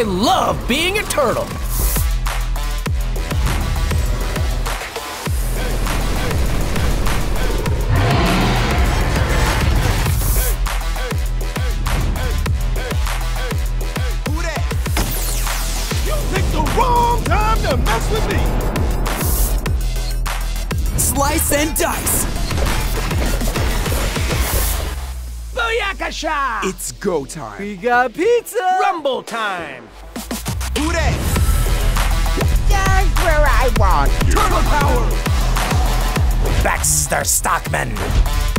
I love being a turtle. Who that? You picked the wrong time to mess with me. Slice and dice. Booyakasha! It's go time. We got pizza! Rumble time! Who that? Just where I want. Turtle power! Baxter Stockman.